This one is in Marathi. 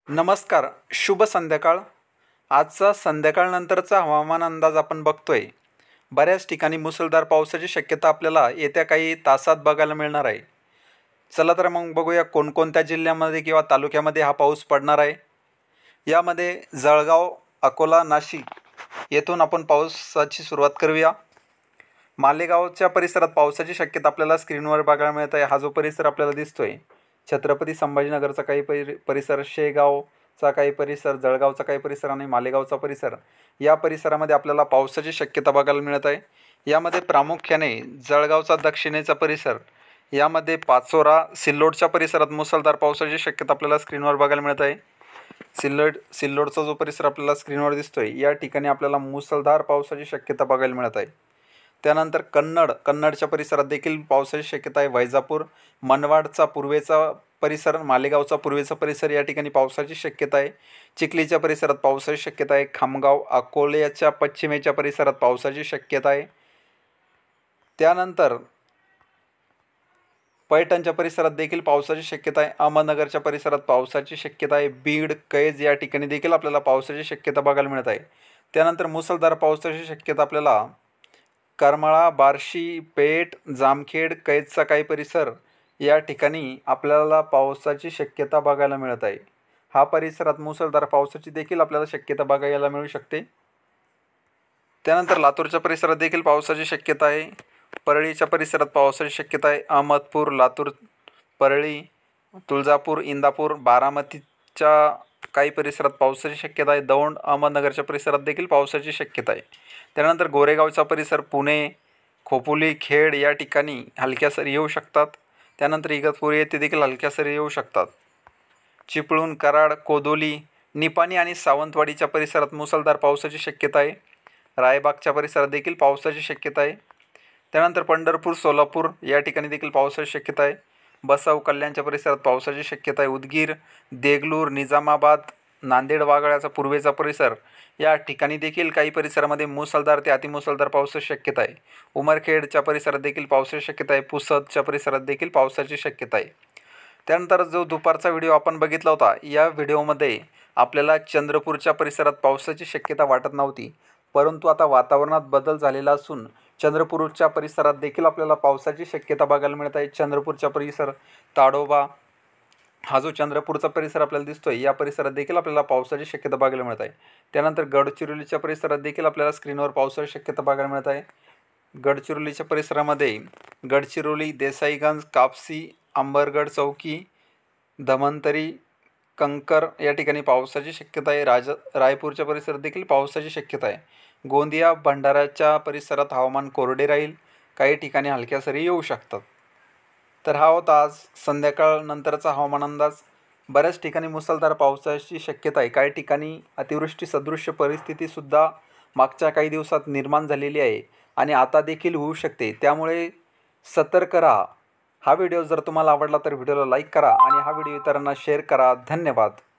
नमस्कार, शुभ संध्याकाळ. आजचा संध्याकाळनंतरचा हवामान अंदाज आपण बघतोय. बऱ्याच ठिकाणी मुसळधार पावसाची शक्यता आपल्याला येत्या काही तासात बघायला मिळणार आहे. चला तर मग बघूया कोणकोणत्या जिल्ह्यामध्ये किंवा तालुक्यामध्ये हा पाऊस पडणार आहे. यामध्ये जळगाव, अकोला, नाशिक येथून आपण पावसाची सुरुवात करूया. मालेगावच्या परिसरात पावसाची शक्यता आपल्याला स्क्रीनवर बघायला मिळत आहे. हा जो परिसर आपल्याला दिसतोय, छत्रपती संभाजीनगरचा काही परिसर, शेगावचा काही परिसर, जळगावचा काही परिसर आणि मालेगावचा परिसर, या परिसरामध्ये आपल्याला पावसाची शक्यता बघायला मिळत आहे. यामध्ये प्रामुख्याने जळगावचा दक्षिणेचा परिसर, यामध्ये पाचोरा, सिल्लोडच्या परिसरात मुसळधार पावसाची शक्यता आपल्याला स्क्रीनवर बघायला मिळत आहे. सिल्लोडचा जो परिसर आपल्याला स्क्रीनवर दिसतोय, या ठिकाणी आपल्याला मुसळधार पावसाची शक्यता बघायला मिळत आहे. त्यानंतर कन्नडच्या परिसरात देखील पावसाची शक्यता आहे. वैजापूर, मनमाडचा पूर्वेचा परिसर, मालेगावचा पूर्वेचा परिसर, या ठिकाणी पावसाची शक्यता आहे. चिखलीच्या परिसरात पावसाची शक्यता आहे. खामगाव, अकोल्याच्या पश्चिमेच्या परिसरात पावसाची शक्यता आहे. त्यानंतर पैठणच्या परिसरात देखील पावसाची शक्यता आहे. अहमदनगरच्या परिसरात पावसाची शक्यता आहे. बीड, कैज या ठिकाणी देखील आपल्याला पावसाची शक्यता बघायला मिळत आहे. त्यानंतर मुसळधार पावसाची शक्यता आपल्याला करमाळा, बार्शी, पेठ, जामखेड, कैदचा काही परिसर, या ठिकाणी आपल्याला पावसाची शक्यता बघायला मिळत आहे. हा परिसरात मुसळधार पावसाची देखील आपल्याला शक्यता बघायला मिळू शकते. त्यानंतर लातूरच्या परिसरात देखील पावसाची शक्यता आहे. परळीच्या परिसरात पावसाची शक्यता आहे. अहमदपूर, लातूर, परळी, तुळजापूर, इंदापूर, बारामतीच्या काही परिसरात पावसाची शक्यता आहे. दौंड, अहमदनगरच्या परिसरात देखील पावसाची शक्यता आहे. त्यानंतर गोरेगावचा परिसर, पुणे, खोपोली, खेड या ठिकाणी हलक्या सरी येऊ शकतात. त्यानंतर इगतपुरी येथे देखील हलक्या सरी येऊ शकतात. चिपळूण, कराड, कोदोली, निपाणी आणि सावंतवाडीच्या परिसरात मुसळधार पावसाची शक्यता आहे. रायबागच्या परिसरात देखील पावसाची शक्यता आहे. त्यानंतर पंढरपूर, सोलापूर या ठिकाणी देखील पावसाची शक्यता आहे. बसाव, कल्याणच्या परिसरात पावसाची शक्यता आहे. उदगीर, देगलूर, निजामाबाद, नांदेड वाघाळ्याचा पूर्वेचा परिसर, या ठिकाणी देखील काही परिसरामध्ये मुसळधार ते अतिमुसळधार पावसाची शक्यता आहे. उमरखेडच्या परिसरात देखील पावसाची शक्यता आहे. पुसदच्या परिसरात देखील पावसाची शक्यता आहे. त्यानंतर जो दुपारचा व्हिडिओ आपण बघितला होता, या व्हिडिओमध्ये आपल्याला चंद्रपूरच्या परिसरात पावसाची शक्यता वाटत नव्हती, परंतु आता वातावरणात बदल झालेला असून चंद्रपूरच्या परिसरात देखील आपल्याला पावसाची शक्यता बघायला मिळत आहे. चंद्रपूरच्या परिसर, ताडोबा, हा जो चंद्रपूरचा परिसर आपल्याला दिसतोय, या परिसरात देखील आपल्याला पावसाची शक्यता बघायला मिळत आहे. त्यानंतर गडचिरोलीच्या परिसरात देखील आपल्याला स्क्रीनवर पावसाची शक्यता बघायला मिळत आहे. गडचिरोलीच्या परिसरामध्ये गडचिरोली, देसाईगंज, कापसी, अंबरगड चौकी, धमंतरी, कंकर या ठिकाणी पावसाची शक्यता आहे. रायपूरच्या परिसरात देखील पावसाची शक्यता आहे. गोंदिया, भंडाऱ्याच्या परिसरात हवामान कोरडे राहील. काही ठिकाणी हलक्या सरी येऊ शकतात. तर हा होता आज संध्याकाळ नंतरचा हवामान अंदाज. बऱ्याच ठिकाणी मुसळधार पावसाची शक्यता आहे. काही ठिकाणी अतिवृष्टी सदृश्य परिस्थितीसुद्धा मागच्या काही दिवसात निर्माण झालेली आहे आणि आता देखील होऊ शकते. त्यामुळे सतर्क राहा. हा व्हिडिओ जर तुम्हाला आवडला तर व्हिडिओला लाईक करा आणि हा व्हिडिओ इतरांना शेअर करा. धन्यवाद.